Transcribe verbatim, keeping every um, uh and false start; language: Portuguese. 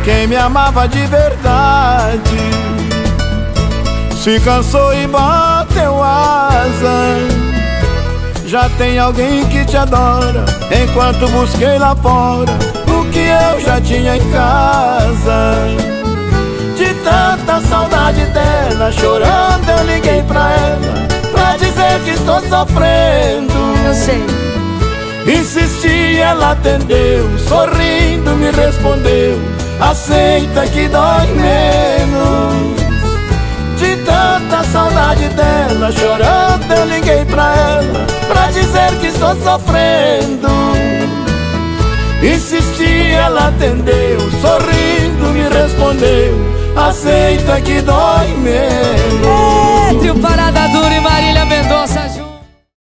quem me amava de verdade se cansou e bateu asa. Já tem alguém que te adora, enquanto busquei lá fora o que eu já tinha em casa. De tanta saudade dela, chorando eu liguei pra ela pra dizer que estou sofrendo. Eu sei. Insisti, ela atendeu, sorrindo me respondeu: aceita que dói menos. De tanta saudade dela, chorando eu liguei pra ela pra dizer que estou sofrendo. Insisti, ela atendeu, sorrindo me respondeu: aceita que dói menos. É, trio Parada Dura e Marília Mendonça.